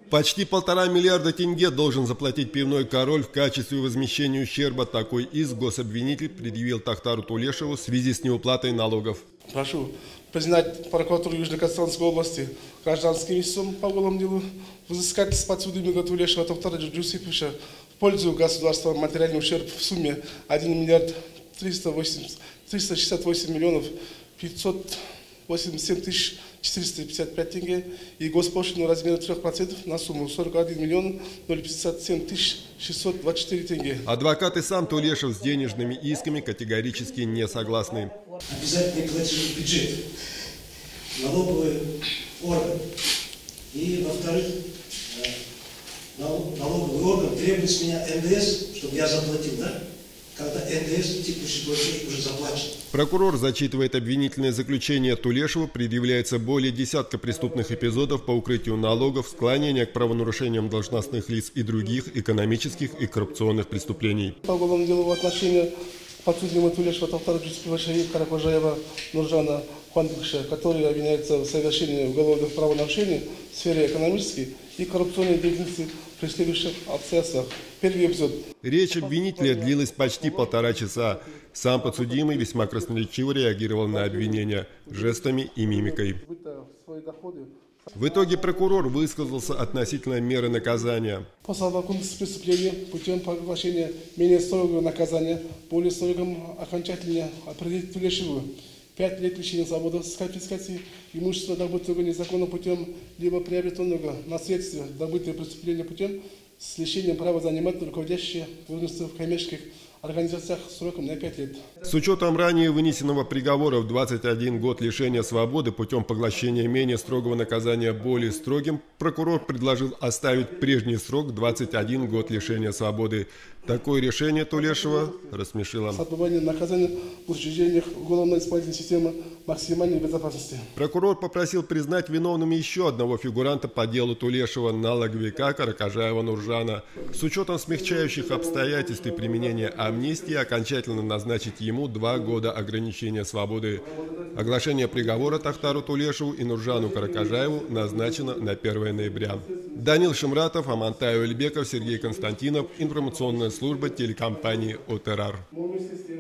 Почти 1,5 миллиарда тенге должен заплатить пивной король в качестве возмещения ущерба. Такой иск гособвинитель предъявил Тохтару Тулешеву в связи с неуплатой налогов. Прошу признать прокуратуру Южно-Казахстанской области гражданским истцом по уголовному делу, взыскать с подсудимого Тулешева Тохтара Джусиповича в пользу государства материальный ущерб в сумме 1 миллиард 368 миллионов 587 тысяч 455 тенге и госпошлину в размере 3% на сумму 41 миллион 057 тысяч 624 тенге. Адвокат и сам Тулешев с денежными исками категорически не согласны. Обязательный платеж в бюджет, налоговый орган. И, во-вторых, налоговый орган требует с меня НДС, чтобы я заплатил, да? Когда НДС, текущий платеж уже заплачен. Прокурор зачитывает обвинительное заключение Тулешеву. Предъявляется более десятка преступных эпизодов по укрытию налогов, склонения к правонарушениям должностных лиц и других экономических и коррупционных преступлений. По уголовному делу в отношении подсудимого Тулешева Тохтара Джусиповича и Каракожаева Нуржана Хуанбекша, которые обвиняются в совершении уголовных правонарушений в сфере экономической и коррупционной деятельности при следующих обстоятельствах. Первый эпизод. Речь обвинителя длилась почти 1,5 часа. Сам подсудимый весьма красноречиво реагировал на обвинения жестами и мимикой. В итоге прокурор высказался относительно меры наказания. По совокупности преступлений путем поглощения менее строгого наказания, более строгим окончательно определить Тулешеву 5 лет лишения свободы с конфискацией имущества, добытого незаконным путем, либо приобретенного наследства, добытое преступление путем с лишением права занимать руководящие должности в коммерческих организациях сроком на 5 лет. С учетом ранее вынесенного приговора в 21 год лишения свободы путем поглощения менее строгого наказания более строгим, прокурор предложил оставить прежний срок 21 год лишения свободы. Такое решение Тулешева рассмешило. Отбывание наказания в учреждениях уголовно-исполнительной системы максимальной безопасности. Прокурор попросил признать виновными еще одного фигуранта по делу Тулешева, налоговика Каракожаева Нуржана. С учетом смягчающих обстоятельств и применения амнистии окончательно назначить ему 2 года ограничения свободы. Оглашение приговора Тохтару Тулешеву и Нуржану Каракожаеву назначено на 1 ноября. Данил Шимратов, Амантай Уэльбеков, Сергей Константинов. Информационная служба телекомпании ОТРАР.